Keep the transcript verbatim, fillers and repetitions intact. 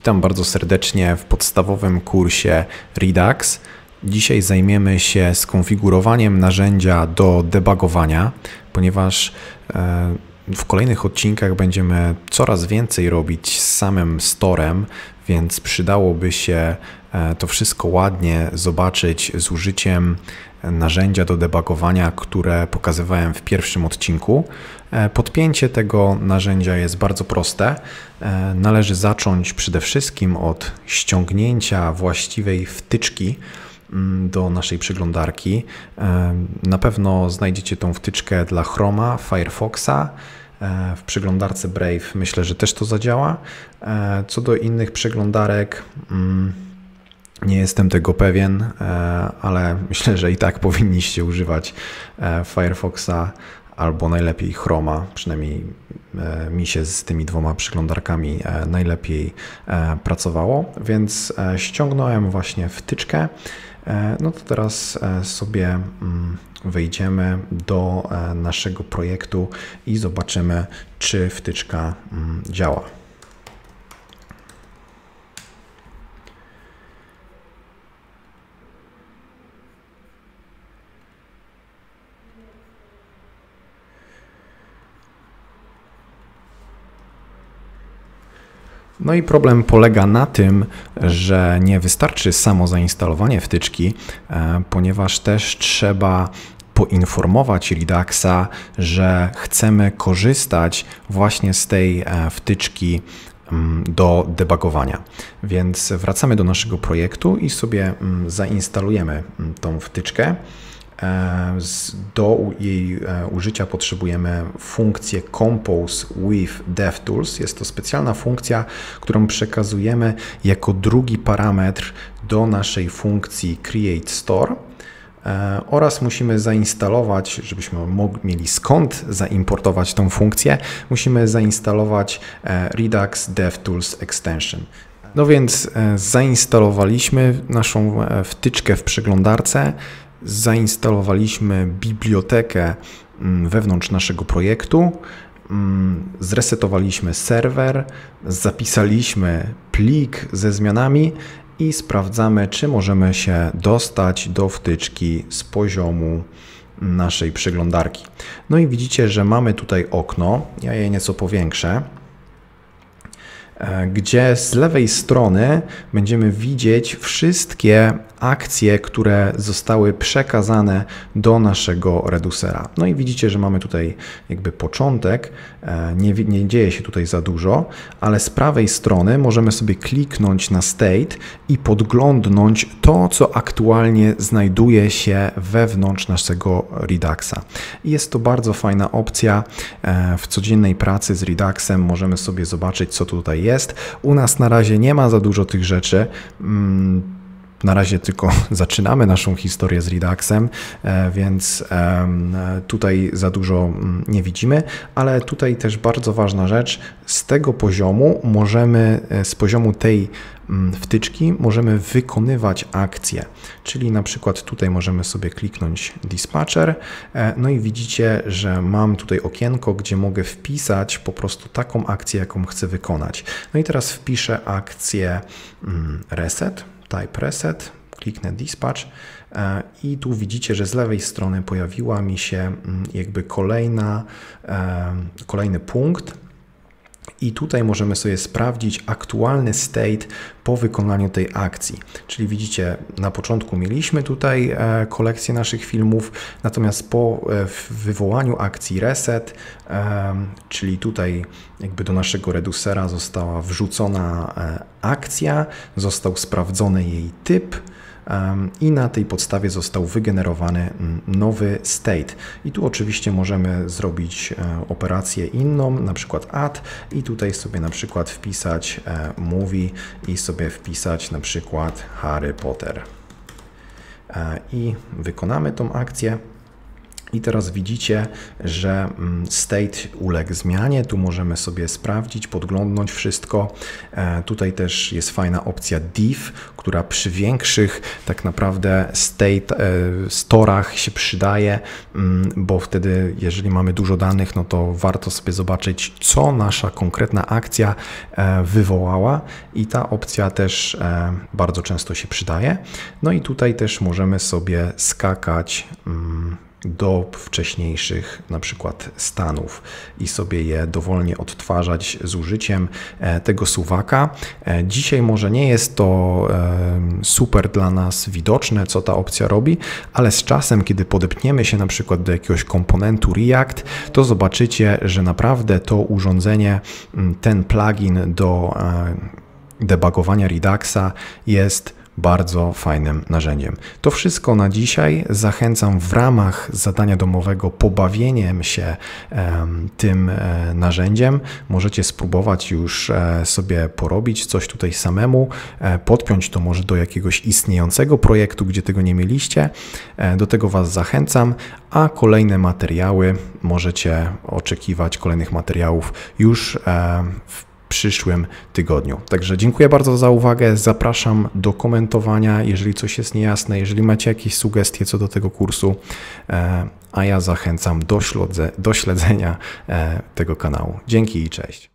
Witam bardzo serdecznie w podstawowym kursie Redux. Dzisiaj zajmiemy się skonfigurowaniem narzędzia do debugowania, ponieważ w kolejnych odcinkach będziemy coraz więcej robić z samym storem, więc przydałoby się to wszystko ładnie zobaczyć z użyciem narzędzia do debugowania, które pokazywałem w pierwszym odcinku. Podpięcie tego narzędzia jest bardzo proste. Należy zacząć przede wszystkim od ściągnięcia właściwej wtyczki do naszej przeglądarki. Na pewno znajdziecie tą wtyczkę dla Chroma, Firefoxa. W przeglądarce Brave myślę, że też to zadziała. Co do innych przeglądarek, nie jestem tego pewien, ale myślę, że i tak powinniście używać Firefoxa albo najlepiej Chroma. Przynajmniej mi się z tymi dwoma przeglądarkami najlepiej pracowało, więc ściągnąłem właśnie wtyczkę. No to teraz sobie wejdziemy do naszego projektu i zobaczymy, czy wtyczka działa. No i problem polega na tym, że nie wystarczy samo zainstalowanie wtyczki, ponieważ też trzeba poinformować Reduxa, że chcemy korzystać właśnie z tej wtyczki do debugowania. Więc wracamy do naszego projektu i sobie zainstalujemy tą wtyczkę. Do jej użycia potrzebujemy funkcję Compose with DevTools. Jest to specjalna funkcja, którą przekazujemy jako drugi parametr do naszej funkcji Create Store oraz musimy zainstalować, żebyśmy mogli, mieli skąd zaimportować tą funkcję, musimy zainstalować Redux DevTools Extension. No więc zainstalowaliśmy naszą wtyczkę w przeglądarce. Zainstalowaliśmy bibliotekę wewnątrz naszego projektu, zresetowaliśmy serwer, zapisaliśmy plik ze zmianami i sprawdzamy, czy możemy się dostać do wtyczki z poziomu naszej przeglądarki. No i widzicie, że mamy tutaj okno, ja je nieco powiększę, gdzie z lewej strony będziemy widzieć wszystkie akcje, które zostały przekazane do naszego reducera. No i widzicie, że mamy tutaj jakby początek, nie, nie dzieje się tutaj za dużo, ale z prawej strony możemy sobie kliknąć na state i podglądnąć to, co aktualnie znajduje się wewnątrz naszego Reduxa. I jest to bardzo fajna opcja. W codziennej pracy z Reduxem możemy sobie zobaczyć, co tutaj jest. U nas na razie nie ma za dużo tych rzeczy. Na razie tylko zaczynamy naszą historię z Reduxem, więc tutaj za dużo nie widzimy, ale tutaj też bardzo ważna rzecz, z tego poziomu możemy, z poziomu tej wtyczki możemy wykonywać akcje, czyli na przykład tutaj możemy sobie kliknąć Dispatcher, no i widzicie, że mam tutaj okienko, gdzie mogę wpisać po prostu taką akcję, jaką chcę wykonać. No i teraz wpiszę akcję reset. Type reset, kliknę dispatch i tu widzicie, że z lewej strony pojawiła mi się jakby kolejna, kolejny punkt i tutaj możemy sobie sprawdzić aktualny state po wykonaniu tej akcji. Czyli widzicie, na początku mieliśmy tutaj kolekcję naszych filmów, natomiast po wywołaniu akcji reset, czyli tutaj jakby do naszego reducera została wrzucona akcja, został sprawdzony jej typ i na tej podstawie został wygenerowany nowy state. I tu oczywiście możemy zrobić operację inną, na przykład add i tutaj sobie na przykład wpisać movie i sobie wpisać na przykład Harry Potter. I wykonamy tą akcję. I teraz widzicie, że state uległ zmianie. Tu możemy sobie sprawdzić, podglądnąć wszystko. Tutaj też jest fajna opcja div, która przy większych tak naprawdę state storach się przydaje, bo wtedy, jeżeli mamy dużo danych, no to warto sobie zobaczyć, co nasza konkretna akcja wywołała, i ta opcja też bardzo często się przydaje. No i tutaj też możemy sobie skakać do wcześniejszych na przykład stanów i sobie je dowolnie odtwarzać z użyciem tego suwaka. Dzisiaj może nie jest to super dla nas widoczne, co ta opcja robi, ale z czasem, kiedy podepniemy się na przykład do jakiegoś komponentu React, to zobaczycie, że naprawdę to urządzenie, ten plugin do debugowania Reduxa jest bardzo fajnym narzędziem. To wszystko na dzisiaj. Zachęcam w ramach zadania domowego pobawieniem się um, tym e, narzędziem. Możecie spróbować już e, sobie porobić coś tutaj samemu, e, podpiąć to może do jakiegoś istniejącego projektu, gdzie tego nie mieliście. E, do tego Was zachęcam, a kolejne materiały możecie oczekiwać, kolejnych materiałów już e, w przyszłym tygodniu. Także dziękuję bardzo za uwagę, zapraszam do komentowania, jeżeli coś jest niejasne, jeżeli macie jakieś sugestie co do tego kursu, a ja zachęcam do, śledze, do śledzenia tego kanału. Dzięki i cześć.